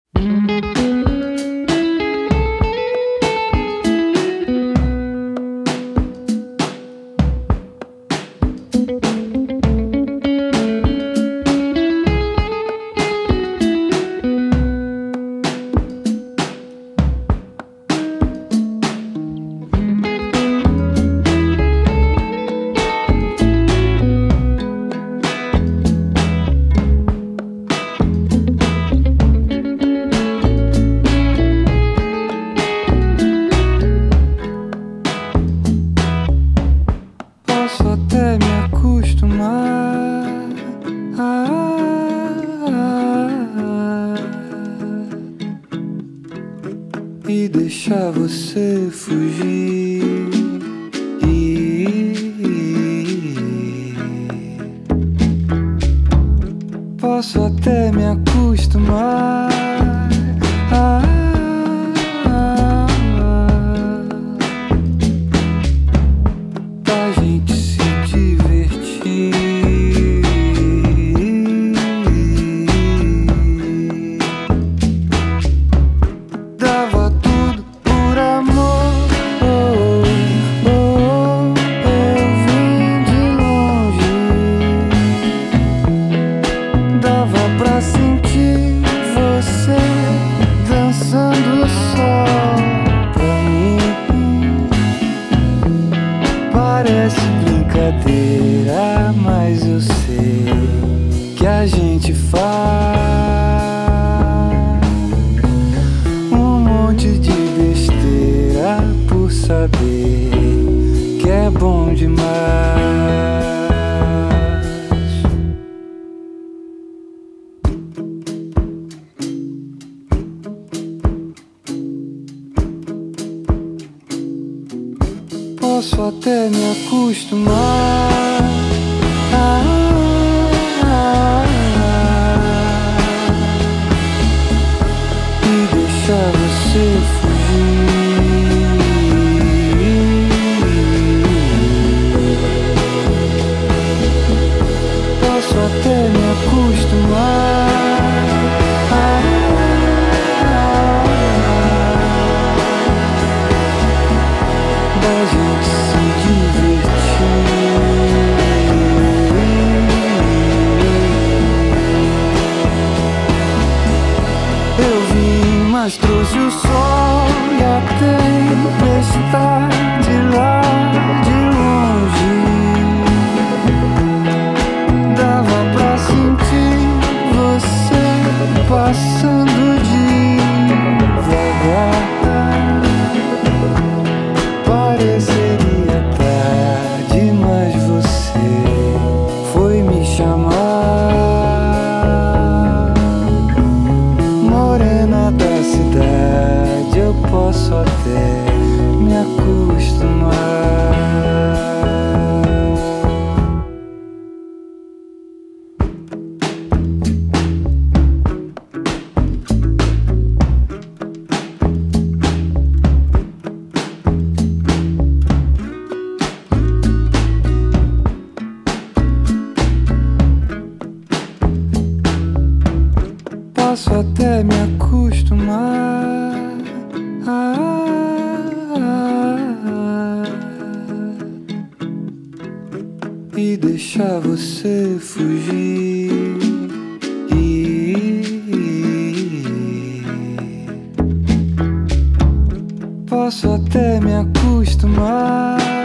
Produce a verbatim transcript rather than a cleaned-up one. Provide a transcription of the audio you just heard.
E deixar você fugir. Posso até me acostumar a da gente se divertir. Dava tudo por amor. Oh, oh, oh, eu vim de longe. Dava pra sentir você dançando só pra mim. Parece brincadeira, mas eu sei que a gente faz um monte de besteira por saber que é bom demais. Posso até me acostumar a e deixar você fugir. Posso até me acostumar da gente se divertir. Eu vim, mas trouxe o sol e a tempestade lá de longe. Dava pra sentir você passando devagar. Pareceria tarde, mas você foi me chamar. Morena da cidade, eu posso até me acostumar. Posso até me acostumar e deixar você fugir. Posso até me acostumar